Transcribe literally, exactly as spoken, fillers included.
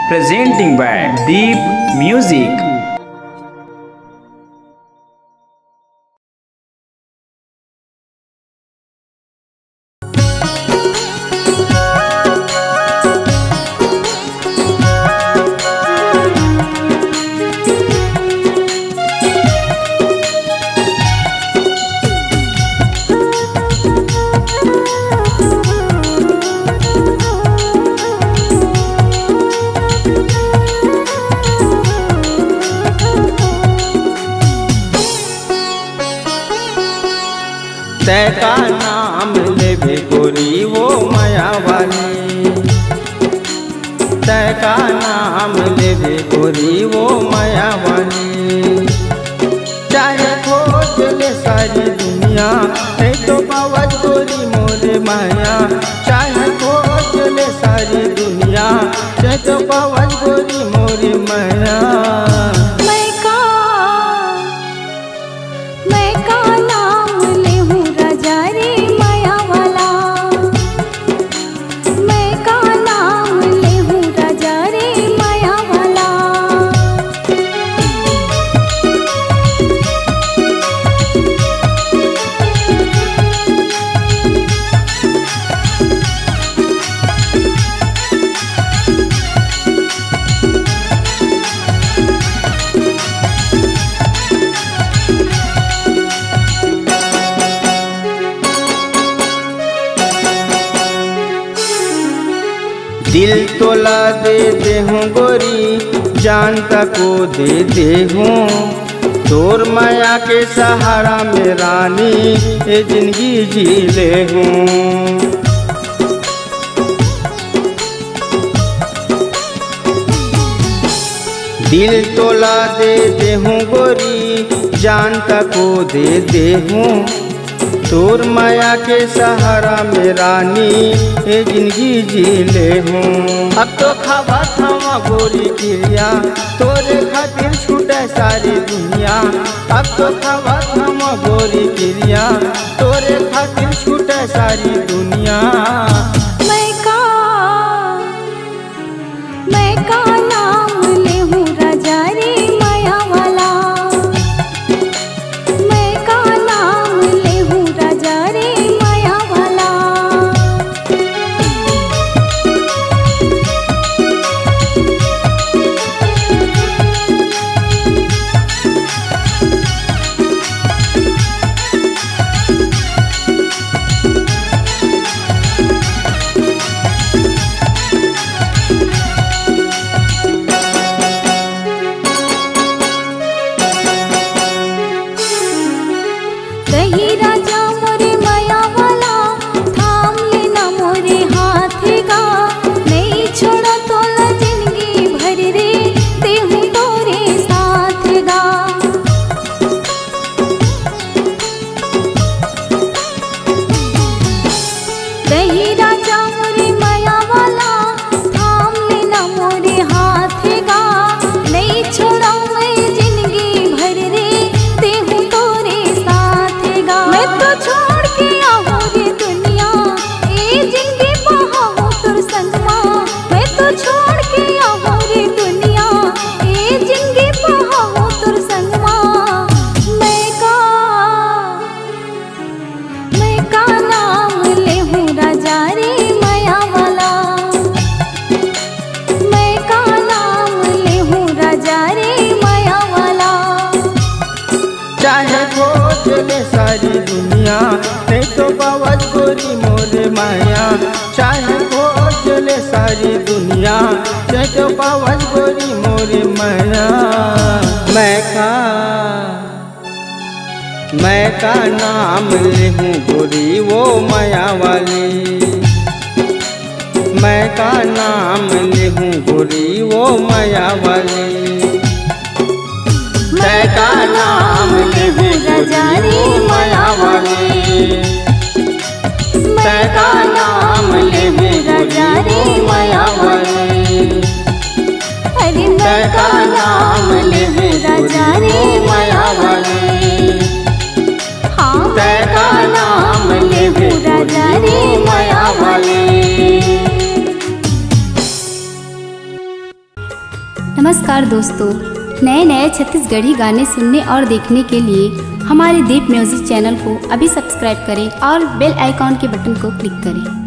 presenting by Deep Music. तै का नाम लेबे गोरी वो माया वाली, तै का नाम लेबे गोरी वो माया वाली। चाहे खोज ले सारी दुनिया नहीं तो पावज गोरी मोरे माया, चाहे खोज ले सारी दुनिया नहीं तो पावज गोरी मोरे माया। दिल तोला दे दे हूँ गोरी, जानता को दे दे हूँ, तोर माया के सहारा में रानी ये जिंदगी जी ले हूँ। दिल तोला दे दे हूँ गोरी, जानता को दे दे हूँ, तोर माया के सहारा में रानी ये जिंदगी जी ले हूँ। अब तो खावा थावा गोरी क्रिया, तोरे खातिर छूटे सारी दुनिया। अब तो खावा थावा गोरी क्रिया, तोरे खातिर छूटे सारी दुनिया। मैं का मैं का नाम ले हूँ राजा रे माया वाला, मैं का नाम ले हूँ राजा रे माया वाला। कही राजा मोरे माया वाला, थाम लेना मोरे हाथ गा, नहीं छोड़ा तो न जिंदगी भर रे देहूँ तोरे साथ गा। कही राजा मोरे माया वाला, थाम लेना मोरे हाथ गा, नहीं छोड़ा मैं जिंदगी भर रे देहूँ तोरे साथ गा। मैं तो छोड़ के आहूँ रे दुनिया, ए जिंदगी बहाऊँ तुर संगमा। मैं तो छोड़ के आहूँ रे दुनिया, ए जिंदगी बहाऊँ तुर संगमा। मैं का मैं का नाम ले हूँ राजा रे माया वाला, मैं का नाम ले हूँ राजा रे माया वाला। चाहे खोज ले सारी दुनिया नहीं तो पावज गोरी मोरे माया, चाहे खोज ले सारी दुनिया नहीं तो पावज गोरी मोरे माया। मैं का मैं का नाम ले हूँ गोरी वो माया वाली, मैं का नाम ले हूँ गोरी वो माया वाली। मैं का नाम ले हूँ राजा रे माया वाली, मैं का नाम ले हूँ राजा रे माया वाली। अरे मैं का नाम ले हूँ राजा रे माया वाली, हाँ मैं का नाम ले हूँ राजा रे माया वाली। नमस्कार दोस्तों, नए नए छत्तीसगढ़ी गाने सुनने और देखने के लिए हमारे दीप म्यूजिक चैनल को अभी सब्सक्राइब करें और बेल आइकॉन के बटन को क्लिक करें।